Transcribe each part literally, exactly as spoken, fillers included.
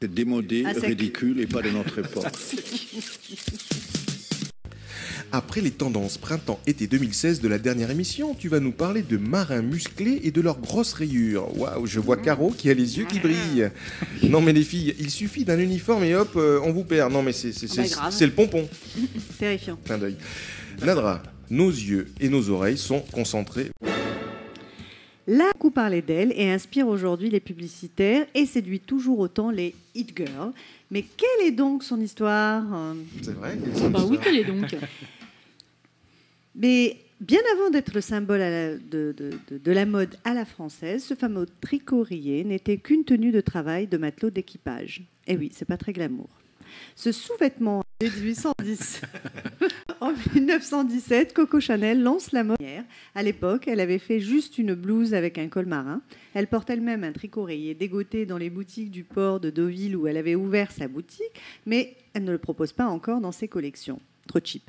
démodé, ridicule et pas de notre époque. Après les tendances printemps-été deux mille seize de la dernière émission, tu vas nous parler de marins musclés et de leurs grosses rayures. Waouh, je vois Caro qui a les yeux qui brillent. Non mais les filles, il suffit d'un uniforme et hop, euh, on vous perd. Non mais c'est, c'est, c'est, bah, c'est le pompon. Terrifiant. Clin d'œil. Nadra, nos yeux et nos oreilles sont concentrés. Là, beaucoup parlé d'elle et inspire aujourd'hui les publicitaires et séduit toujours autant les hit girls. Mais quelle est donc son histoire ? C'est vrai. Oh bah oui, quelle est donc ? Mais bien avant d'être le symbole à la, de, de, de, de la mode à la française, ce fameux tricot rayé n'était qu'une tenue de travail de matelot d'équipage. Et oui, c'est pas très glamour. Ce sous-vêtement en dix-huit cent dix. En mille neuf cent dix-sept, Coco Chanel lance la mode. À l'époque, elle avait fait juste une blouse avec un col marin. Elle porte elle-même un tricot rayé dégoté dans les boutiques du port de Deauville où elle avait ouvert sa boutique, mais elle ne le propose pas encore dans ses collections. Trop cheap.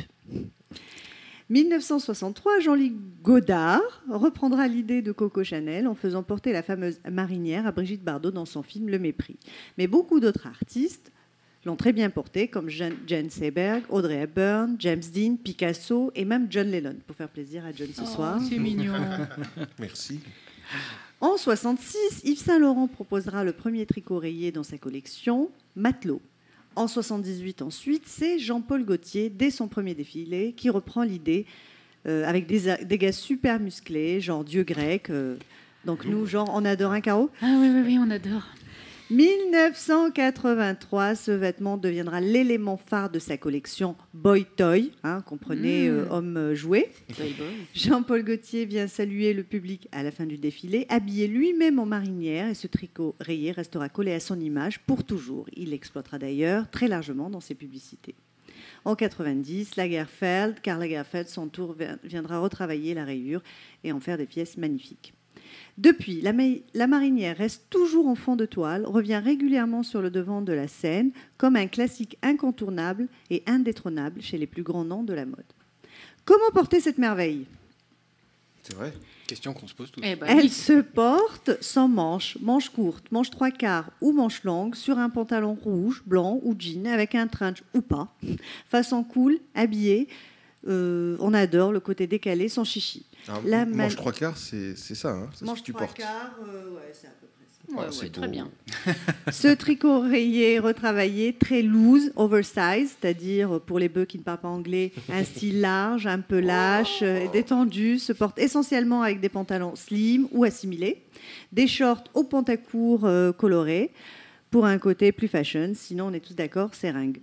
mille neuf cent soixante-trois, Jean-Luc Godard reprendra l'idée de Coco Chanel en faisant porter la fameuse marinière à Brigitte Bardot dans son film Le Mépris. Mais beaucoup d'autres artistes l'ont très bien portée, comme Jane Seiberg, Audrey Hepburn, James Dean, Picasso et même John Lennon, pour faire plaisir à John ce Oh, soir. c'est mignon. Merci. En soixante-six, Yves Saint Laurent proposera le premier tricot rayé dans sa collection, Matelot. En soixante-dix-huit, ensuite, c'est Jean-Paul Gaultier, dès son premier défilé, qui reprend l'idée euh, avec des, des gars super musclés, genre dieu grec. Euh, donc nous, genre, on adore un carreau. Ah oui, oui, oui, on adore. mille neuf cent quatre-vingt-trois, ce vêtement deviendra l'élément phare de sa collection Boy Toy, hein, comprenez, mmh. euh, homme jouet. Jean-Paul Gaultier vient saluer le public à la fin du défilé, habillé lui-même en marinière, et ce tricot rayé restera collé à son image pour toujours. Il l'exploitera d'ailleurs très largement dans ses publicités. En quatre-vingt-dix, Lagerfeld, Karl Lagerfeld, son tour viendra retravailler la rayure et en faire des pièces magnifiques. Depuis, la, ma- la marinière reste toujours en fond de toile, revient régulièrement sur le devant de la scène comme un classique incontournable et indétrônable chez les plus grands noms de la mode. Comment porter cette merveille ? C'est vrai. Question qu'on se pose tous. Eh ben, Elle oui. se porte sans manches, manches courtes, manches trois quarts ou manches longues, sur un pantalon rouge, blanc ou jean, avec un trench ou pas, façon cool, habillée. Euh, on adore le côté décalé, sans chichi. Alors, La manche man- trois quarts, c'est, c'est ça, hein, c'est ce Manche que tu trois portes. quarts, euh, ouais, c'est à peu près ça. Ouais, Ah, ouais, c'est très beau. bien. Ce tricot rayé retravaillé, très loose, oversize, c'est-à-dire pour les bœufs qui ne parlent pas anglais, un style large, un peu lâche, euh, détendu, se porte essentiellement avec des pantalons slim ou assimilés, des shorts au pantacourt euh, colorés, pour un côté plus fashion, sinon on est tous d'accord, c'est ringue.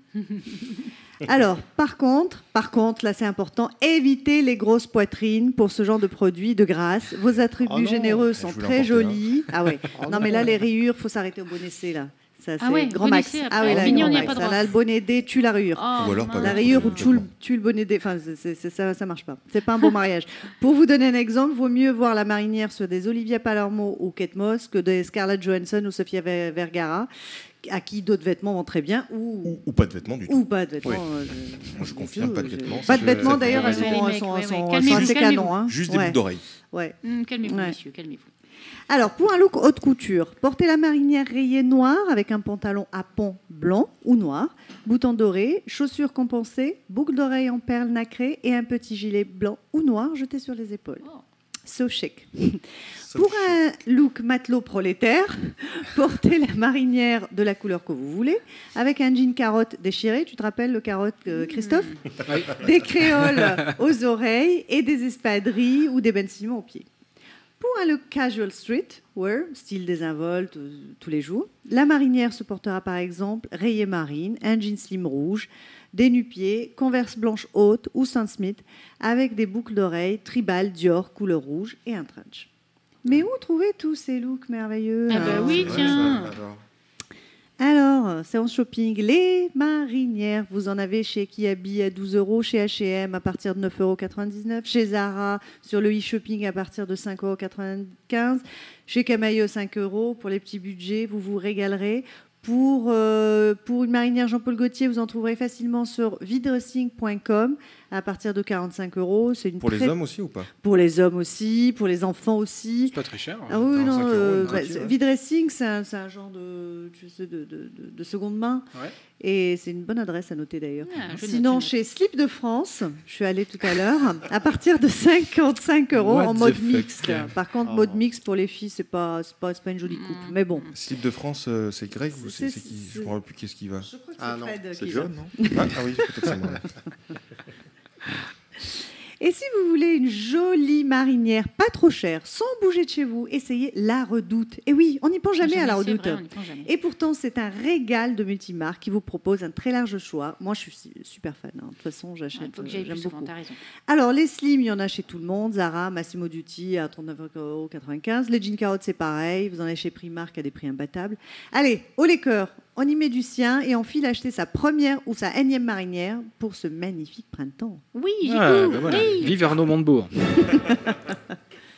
Alors, par contre, par contre, là c'est important, évitez les grosses poitrines pour ce genre de produit de grâce. Vos attributs Oh non, généreux je sont voulais très en porter jolis. Ah ouais. Oh non mais non. là les rayures, faut s'arrêter au bonnet C là. Ça, c'est Ah ouais, grand bonnet max. C, après. Ah oui, là, Fini, grand on n'y a max. pas droit. Là, le bonnet D tue la rayure. Oh, Ou alors pas mince. La le- rayure ou complètement. tue le, tue le bonnet D. Enfin, c'est- c'est- c'est- ça, ça marche pas. C'est pas un bon mariage. Pour vous donner un exemple, vaut mieux voir la marinière sur des Olivia Palermo ou Kate Moss que des Scarlett Johansson ou Sofia Ver- Vergara, à qui d'autres vêtements vont très bien ou, Ou, ou pas de vêtements du tout. ou pas de vêtements. Oui. euh, Moi, je confirme, pas de vêtements. Pas de Je- vêtements ça d'ailleurs, fait elles raison. sont, Les elles sont, mecs, elles ouais, sont- ouais. elles sont assez Calmez-vous, canons. Hein. Juste des Ouais. boucles d'oreilles. Ouais. Hum, calmez-vous, Ouais. messieurs, calmez-vous. Alors, pour un look haute couture, portez la marinière rayée noire avec un pantalon à pont blanc ou noir, boutons dorés, chaussures compensées, boucles d'oreilles en perles nacrées et un petit gilet blanc ou noir jeté sur les épaules. Oh. So chic. Ça Pour me un look matelot prolétaire, portez la marinière de la couleur que vous voulez, avec un jean carotte déchiré, tu te rappelles le carotte, euh, Christophe ? Des créoles aux oreilles et des espadrilles ou des Ben Simon aux pieds. Pour un look casual street wear, style désinvolte euh, tous les jours, la marinière se portera par exemple rayée marine, un jean slim rouge, des nu-pieds, converse blanche haute ou Saint Smith avec des boucles d'oreilles, tribal Dior couleur rouge et un trench. Mais où trouver tous ces looks merveilleux Ah hein bah oui, C'est vrai, tiens. ça, alors. Alors, séance shopping, les marinières, vous en avez chez Kiabi à douze euros, chez H et M à partir de neuf euros quatre-vingt-dix-neuf, chez Zara sur le e-shopping à partir de cinq euros quatre-vingt-quinze, chez Camaïeu cinq euros pour les petits budgets, vous vous régalerez. Pour, euh, pour une marinière Jean-Paul Gaultier, vous en trouverez facilement sur vidressing point com à partir de quarante-cinq euros. C'est une Pour très... les hommes aussi ou pas? Pour les hommes aussi, pour les enfants aussi. C'est pas très cher. Ah oui, non, euh, bah, ouais. Vidressing, c'est un, c'est un genre de, tu sais, de, de, de, de seconde main. Ouais. Et c'est une bonne adresse à noter d'ailleurs. Ah, je Sinon, note, je chez Slip de France, je suis allée tout à l'heure, à partir de cinquante-cinq euros What en the mode fuck. mixte. Par contre, Oh. mode mixte pour les filles, c'est pas, c'est pas, c'est pas une jolie coupe. Mm. Mais bon. Slip de France, euh, c'est Greg ou c'est C'est- c'est qui? c'est- Je ne me rappelle plus qu'est-ce qui va. Je crois que Ah c'est non, Fred c'est qui jaune, va. non Ah, ah oui, peut-être c'est moi. Et si vous voulez une jolie marinière, pas trop chère, sans bouger de chez vous, essayez la Redoute. Et oui, on n'y pense jamais à la c'est Redoute. vrai, on n'y pense jamais. Et pourtant, c'est un régal de multimarques qui vous propose un très large choix. Moi, je suis si- super fan. hein. De toute façon, Il j'achète. faut que euh, j'aille J'aime plus souvent, beaucoup. t'as raison. Alors, les slims, il y en a chez tout le monde. Zara, Massimo Dutti à trente-neuf euros quatre-vingt-quinze. Les jeans carottes, c'est pareil. Vous en avez chez Primark à des prix imbattables. Allez, haut les cœurs, on y met du sien et on file acheter sa première ou sa énième marinière pour ce magnifique printemps. Oui, j'y Ah, cours, bah voilà. oui. Vive Arnaud Montebourg.